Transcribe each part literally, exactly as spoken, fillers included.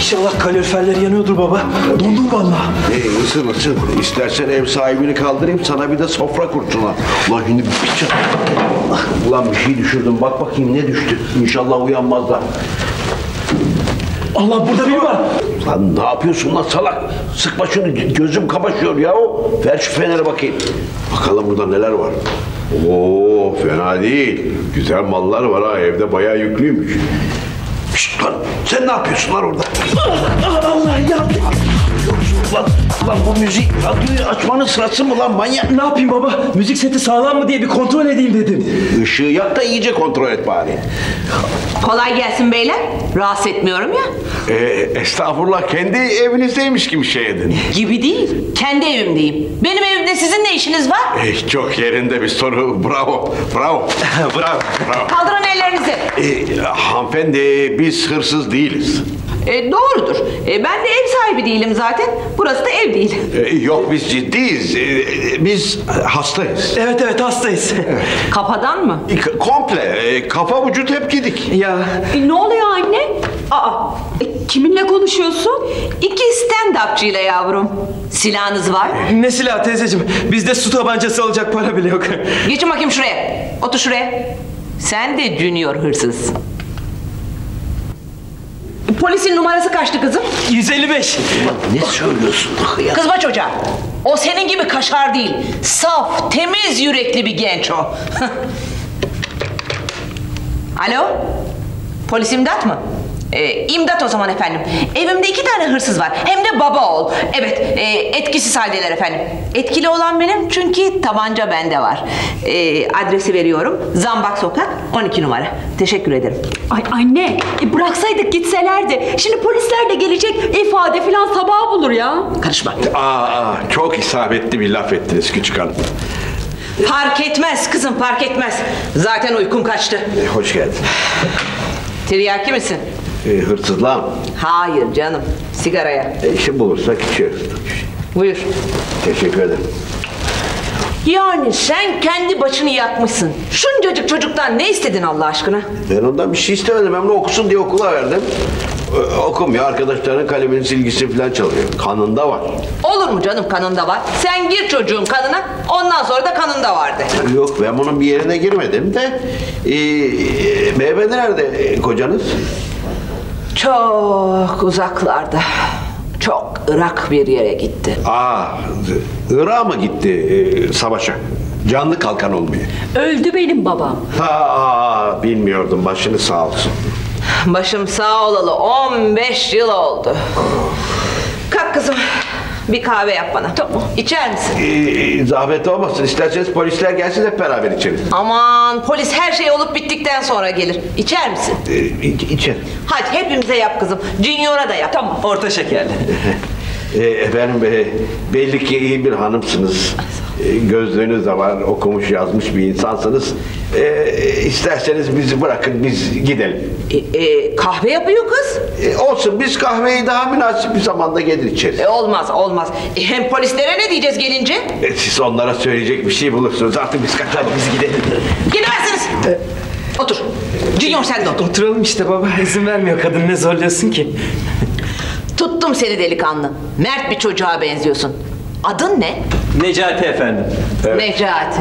İnşallah kaloriferler yanıyordur baba. Dondum vallahi. Ee, ısın ısın. İstersen ev sahibini kaldırayım, sana bir de sofra kurtuna. Ulan şimdi bir çat. Ulan bir şey düşürdüm. Bak bakayım ne düştü. İnşallah uyanmazlar. Allah, burada biri var. Lan ne yapıyorsun lan salak? Sıkma şunu, gözüm kamaşıyor ya. Ver şu feneri bakayım. Bakalım burada neler var. Oo, fena değil. Güzel mallar var ha, evde bayağı yüklüymüş. Şşt lan, sen ne yapıyorsun lan orada? Allah yandım. Lan, lan bu müzik, radyoyu açmanın sırası mı lan manyak? Ne yapayım baba? Müzik seti sağlam mı diye bir kontrol edeyim dedim. Işığı yak da iyice kontrol et bari. Kolay gelsin beyler. Rahatsız etmiyorum ya. Ee, estağfurullah, kendi evinizdeymiş gibi şey edin. Gibi değil. Kendi evimdeyim. Benim evimde sizin ne işiniz var? Ee, çok yerinde bir soru. Bravo, bravo. bravo, bravo. Kaldırın ellerinizi. Ee, hanımefendi, biz hırsız değiliz. E, doğrudur. E, ben de ev sahibi değilim zaten. Burası da ev değil. Ee, yok, biz ciddiyiz. Ee, biz hastayız. Evet evet hastayız. Kafadan mı? K- komple, e, kafa vücut hep gidik. Ya E, ne oluyor anne? Aa, e, kiminle konuşuyorsun? İki stand-upçıyla yavrum. Silahınız var. ne silah teyzeciğim? Bizde su tabancası alacak para bile yok. Geçin bakayım şuraya. Otur şuraya. Sen de junior hırsız. Polisin numarası kaçtı kızım? yüz elli beş. Ne söylüyorsun? Kızma çocuğa. O senin gibi kaşar değil. Saf, temiz yürekli bir genç o. Alo? Polis imdat mı? Ee, imdat o zaman efendim. Evimde iki tane hırsız var. Hem de baba oğul. Evet, e, etkisiz haldeler efendim. Etkili olan benim çünkü tabanca bende var. E, adresi veriyorum. Zambak Sokak on iki numara. Teşekkür ederim. Ay anne, e bıraksaydık gitselerdi. Şimdi polisler de gelecek, ifade filan sabaha bulur ya. Karışma. Aa, aa, çok isabetli bir laf ettiniz küçük hanım. Fark etmez kızım, fark etmez. Zaten uykum kaçtı. E, hoş geldin. Tiryaki misin? E, hırsızlığa mı? Hayır canım, sigaraya. E, işi bulursak içiyoruz. Buyur. Teşekkür ederim. Yani sen kendi başını yakmışsın. Şuncacık çocuktan ne istedin Allah aşkına? Ben ondan bir şey istemedim. Hem de okusun diye okula verdim. E, okumuyor. Arkadaşlarının kaleminin silgisi falan çalıyor. Kanında var. Olur mu canım kanında var? Sen gir çocuğun kanına, ondan sonra da kanında vardı. Yok, ben bunun bir yerine girmedim de. E, e, beyefendi nerede e, kocanız? Çok uzaklarda. Çok ırak bir yere gitti. Aa, Irak'a mı gitti e, savaşa? Canlı kalkan olmuyor. Öldü benim babam. Ha, aa, bilmiyordum. Başını sağ olsun. Başım sağ olalı on beş yıl oldu. Kalk kızım. Bir kahve yap bana. Tamam. İçer misin? Ee, zahmet olmasın. İsterseniz polisler gelsin, hep beraber içelim. Aman polis her şey olup bittikten sonra gelir. İçer misin? Ee, iç, içelim. Hadi hepimize yap kızım. Junior'a da yap. Tamam. Orta şekerli. Ee, efendim e, belli ki iyi bir hanımsınız. Ee, gözlüğünüz de var. Okumuş yazmış bir insansınız. Ee, isterseniz bizi bırakın, biz gidelim. E, e, kahve yapıyor kız. Ee, olsun, biz kahveyi daha münasip bir zamanda gelir içeriz. E, olmaz olmaz. E, hem polislere ne diyeceğiz gelince? Ee, siz onlara söyleyecek bir şey bulursunuz. Artık biz kaçalım, biz gidelim. Gidemezsiniz. Otur. Junior sen de otur. Oturalım işte baba. İzin vermiyor kadın, ne zorluyorsun ki? Tuttum seni delikanlı. Mert bir çocuğa benziyorsun. Adın ne? Necati efendim. Necati.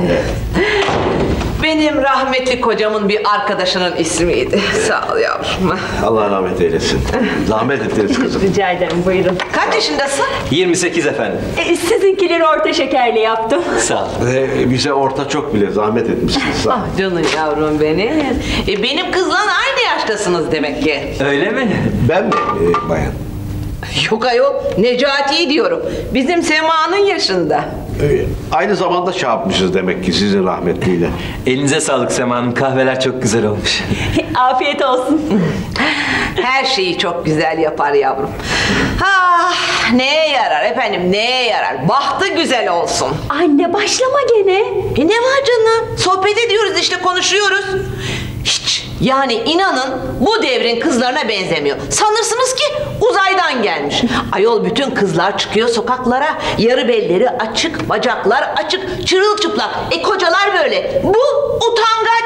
Benim rahmetli kocamın bir arkadaşının ismiydi. Sağ ol yavrum. Allah rahmet eylesin. Zahmet ettiniz kızım. Rica ederim, buyurun. Kaç yaşındasın? yirmi sekiz efendim. E, sizinkileri orta şekerli yaptım. Sağ ol. Ee, bize orta çok bile zahmet etmişsiniz. Sağ olun. Ah canım yavrum benim. E, benim kızla aynı yaştasınız demek ki. Öyle mi? Ben mi e, bayan? Yok ayol, Necati'yi diyorum. Bizim Sema'nın yaşında. Ee, aynı zamanda şey yapmışız demek ki sizin rahmetliyle. Elinize sağlık Sema Hanım. Kahveler çok güzel olmuş. Afiyet olsun. Her şeyi çok güzel yapar yavrum. Ah, neye yarar efendim, neye yarar? Bahtı güzel olsun. Anne başlama gene. E ne var canım? Sohbet ediyoruz işte, konuşuyoruz. Hiç, yani inanın bu devrin kızlarına benzemiyor. Sanırsınız ki uzaydan gelmiş. Ayol bütün kızlar çıkıyor sokaklara. Yarı belleri açık, bacaklar açık, çırılçıplak. E kocalar böyle. Bu utangaç. Hiç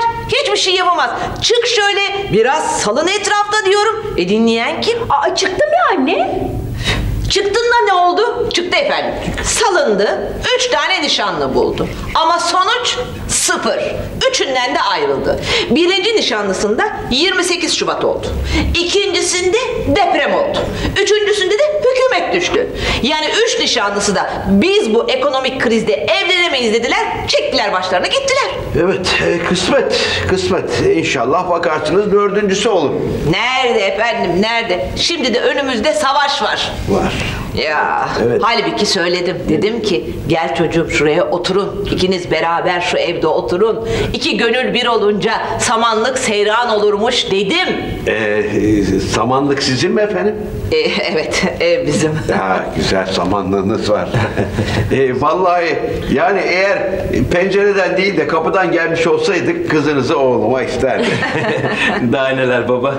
hiçbir şey yapamaz. Çık şöyle biraz salın etrafta diyorum. E dinleyen kim? Aa, çıktım ya anne. Çıktığında ne oldu? Çıktı efendim. Salındı. Üç tane nişanlı buldu. Ama sonuç sıfır. Üçünden de ayrıldı. Birinci nişanlısında yirmi sekiz Şubat oldu. İkincisinde deprem oldu. Üçüncüsünde de hükümet düştü. Yani üç nişanlısı da biz bu ekonomik krizde evlenemeyiz dediler. Çektiler başlarına gittiler. Evet, e, kısmet, kısmet. İnşallah bakarsınız dördüncüsü olur. Nerede efendim, nerede? Şimdi de önümüzde savaş var. Var. Ya, Evet. halbuki söyledim. Dedim ki gel çocuğum şuraya oturun. İkiniz beraber şu evde oturun. İki gönül bir olunca samanlık seyran olurmuş dedim. Ee, e, samanlık sizin mi efendim? E, evet, ev bizim. Ha, güzel samanlığınız var. e, vallahi yani eğer pencereden değil de kapıdan gelmiş olsaydık kızınızı oğluma isterdim. Daha neler baba.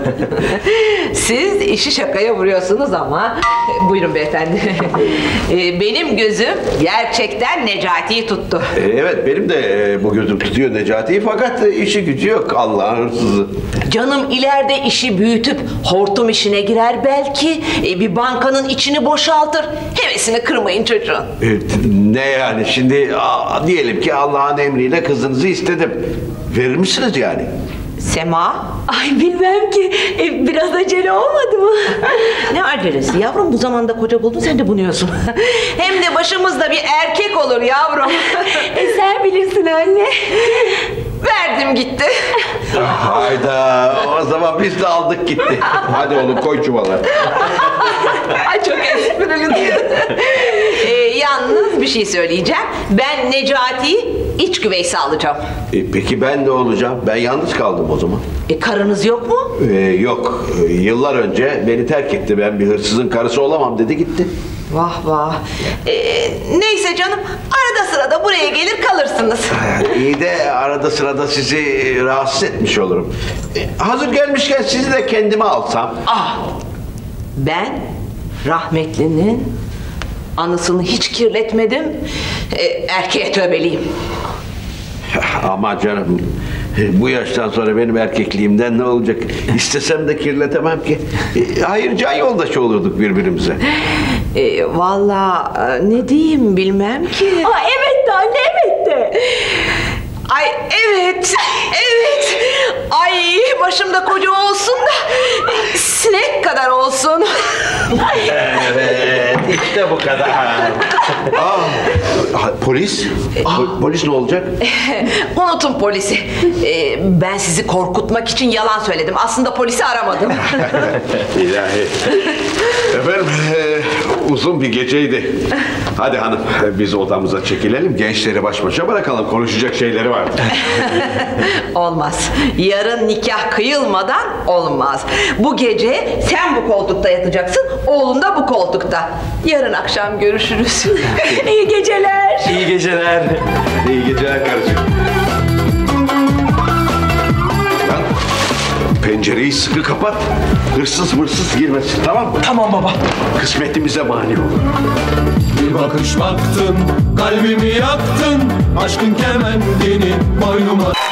Siz işi şakaya vuruyorsunuz ama buyurun beyefendi. E, benim gözüm gerçekten Necati'yi tuttu. E, evet benim de e, bu gözüm tutuyor Necati'yi fakat e, işi gücü yok Allah'ın hırsızı. Canım ileride işi büyütüp hortum işine girer belki. E, bir bankanın içini boşaltır. Hevesini kırmayın çocuğun. E, ne yani şimdi a, diyelim ki Allah'ın emriyle kızınızı istedim. Verir misiniz yani? Sema? Ay bilmem ki. E, biraz acele olmadı mı? Ne acelesi yavrum, bu zamanda koca buldun sen de bunuyorsun. Hem de başımızda bir erkek olur yavrum. E, sen bilirsin anne. Verdim gitti. Hayda o zaman biz de aldık gitti. Hadi oğlum koy çuvala. Ay çok esprili diyor. Ee, yalnız bir şey söyleyeceğim. Ben Necati'yi iç güveysi alacağım. E, peki ben ne olacağım? Ben yalnız kaldım o zaman. E, karınız yok mu? Ee, yok. Ee, yıllar önce beni terk etti. Ben bir hırsızın karısı olamam dedi gitti. Vah vah. Ee, neyse canım, arada sırada buraya gelir kalırsınız. İyi de arada sırada sizi rahatsız etmiş olurum. Ee, hazır gelmişken sizi de kendime alsam. Ah! Ben rahmetlinin anısını hiç kirletmedim. Ee, erkeğe tövbeliyim. Aman canım. Bu yaştan sonra benim erkekliğimden ne olacak? İstesem de kirletemem ki. Ee, hayır can yoldaşı olurduk birbirimize. Ee, Valla ne diyeyim bilmem ki. Aa, evet de anne, evet de. Ay evet, evet. Ay başımda koca olsun da sinek kadar olsun. Evet, işte bu kadar. Aa, ha, polis? Po- polis ne olacak? Unutun polisi. Ee, ben sizi korkutmak için yalan söyledim. Aslında polisi aramadım. İlahi. Efendim, e, uzun bir geceydi. Hadi hanım, biz odamıza çekilelim. Gençleri baş başa bırakalım. Konuşacak şeyleri var. Olmaz. Yarın nikah kıyılmadan olmaz. Bu gece sen bu koltukta yatacaksın, oğlun da bu koltukta. Yarın akşam görüşürüz. İyi geceler. İyi geceler. İyi geceler karıcığım. Lan, pencereyi sıkı kapat. Hırsız mırsız girmesin, tamam mı? Tamam baba. Kısmetimize mani olur. Bir bakış baktın, kalbimi yaktın, aşkın kemendini boynuma